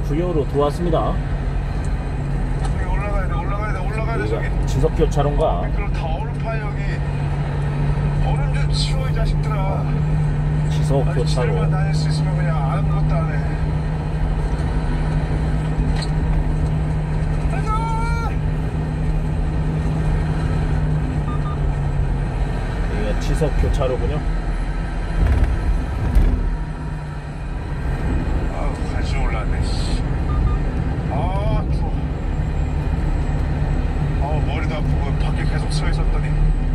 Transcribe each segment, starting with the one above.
구요로 들어왔습니다. 저기 올라가야 돼 저기. 지석교차로인가? 그럼 다 얼음파 여기. 얼음 좀 치워 이 자식들아. 지석교차로. 집에만 다닐 수 있으면 그냥 아무것도 안 해. 이게 지석교차로군요. 갈수 올라왔네. 아 추워. 머리도 아프고 밖에 계속 서 있었더니.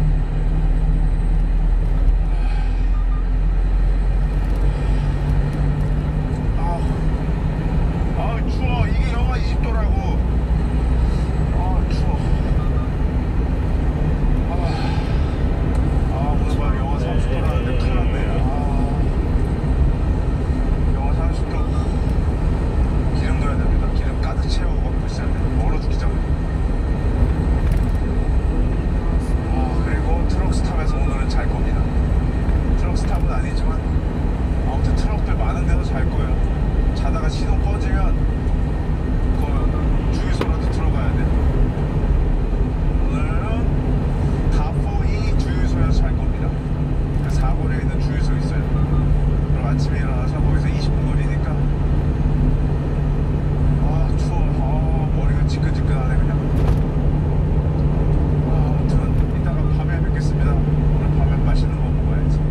추워. 이게 영하 20도라고. 추워. 오늘 밤 영하 30도라는데 큰일 났네. 영하 30도. 기름 넣어야 됩니다. 기름 가득 채우고 있어야 돼. 얼어 죽기 전에. 그리고 트럭 스탑에서 오늘은 잘 겁니다. 트럭 스탑은 아니지만 아무튼 트럭들 많은 데서 잘 거예요. 자다가 시동 꺼지면 그 주유소라도 들어가야 돼. 오늘은 다포이 주유소에서 잘 겁니다. 그 사거리에 있는 주유소 있어요. 그럼 아침에 일어나서 거기서 20분 거리니까. 추워. 머리가 지끈지끈하네 그냥. 아무튼 이따가 밤에 뵙겠습니다. 오늘 밤에 맛있는 거 먹어야지.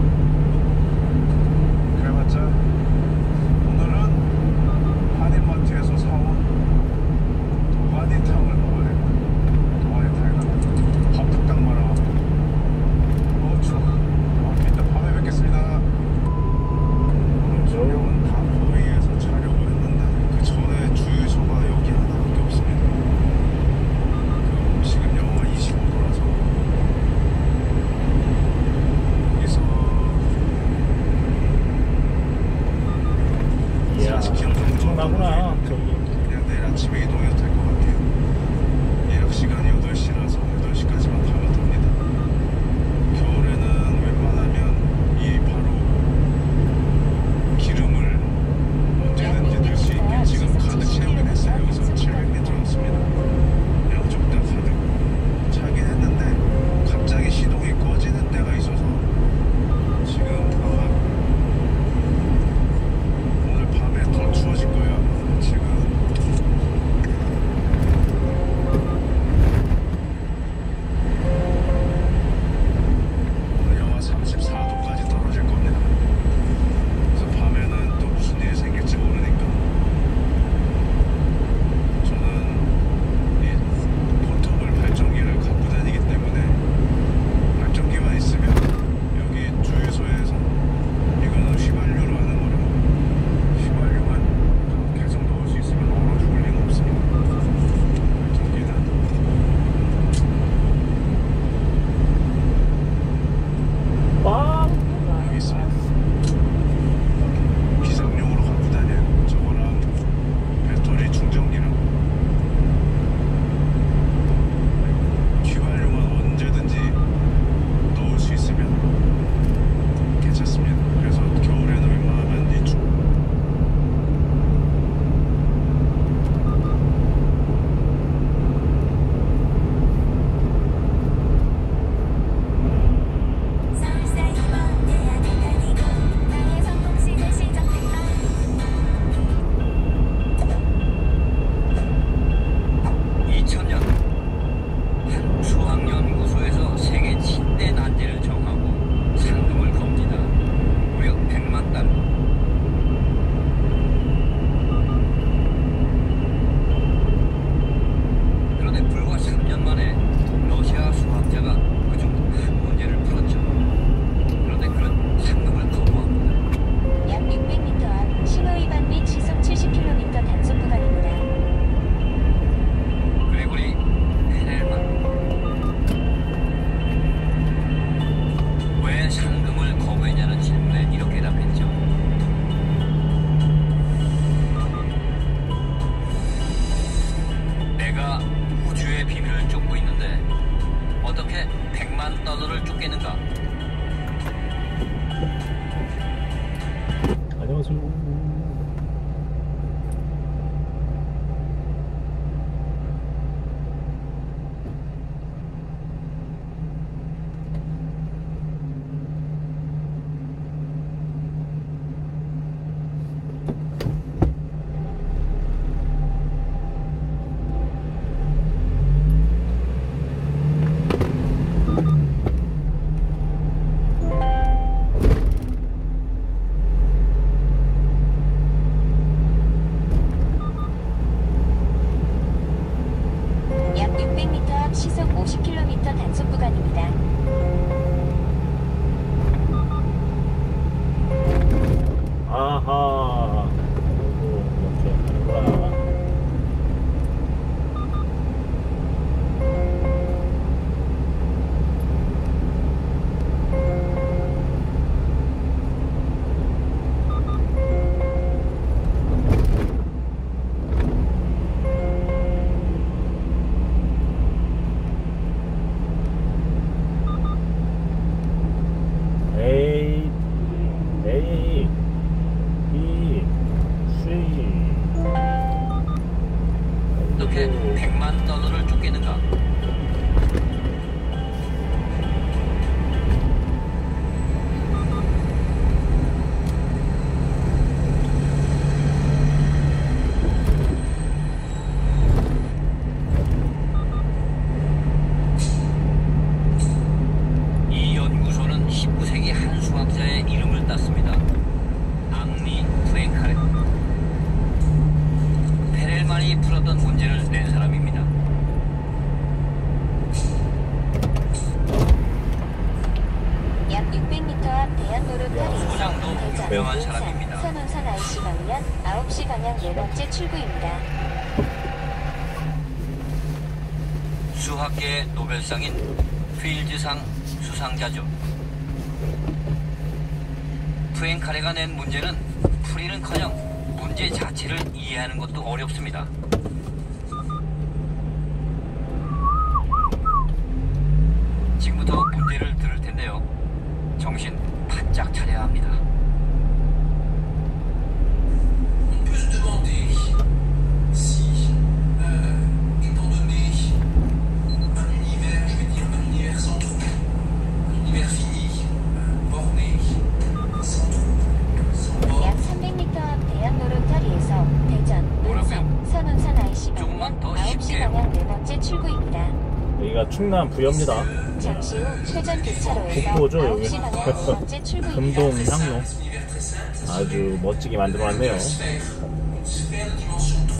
그래봤자 오늘은 한인마트에서 사온 도가니탕을 먹어야 됩니다. 도가니탕에다가 밥도 딱 말아갖고. 추워. 이따 밤에 뵙겠습니다. 오늘 저녁은 다포이에서 자려고 했는데 그 전에 주유소가 여기 하나밖에 없습니다. 지금 영하 25도라서 여기서 이야, 엄청나구나. 저기. 그냥 내일 아침에 이동해도 될 것 같아요. 예약 시간이 8시라서 8시까지만 타면 됩니다. 겨울에는 웬만하면 이 바로 기름을 언제든지 들 수 있게 지금 가득 채우긴 했어요. 여기서 700리터 넣습니다. 양쪽 다 가득 차긴 했는데 갑자기 시동이 꺼지는 때가 있어서 지금 오늘 밤에 더 추워질 거예요. 지금 만 달러를 쫓겠는가? 이 연구소는 19세기 한 수학자의 이름을 땄습니다. 앙리 푸엥카레. 페렐만이 풀었던 문제를 낸 사람입니다. 약 600m 앞 대안도로 소장도 타리에서 유명한 대전 사람입니다. 선운선 IC 방면 9시 방향 네 번째 출구입니다. 수학계의 노벨상인 필즈상 수상자죠. 푸엥카레가 낸 문제는 풀이는커녕 문제 자체를 이해하는 것도 어렵습니다. 지금부터 문제를 들을 텐데요. 정신 바짝 차려야 합니다. On peut se demander si, étant donné un univers, je vais dire un univers sans trou, un univers fini, borné, sans trou, sans bord. 약 300m 앞 대안도로 타리에서 대전, 논산, 선운선 IC 방면 조금만 더 9시 쉽게요. 방향 네 번째 출구입니다. 여기가 충남 부여입니다. 잠시 후 회전 교차로에서 국도죠, 여기. 9시 방향 네 번째 출구입니다. 금동 향로 Univers très simple, ça se 아주 멋지게 만들어놨네요. fait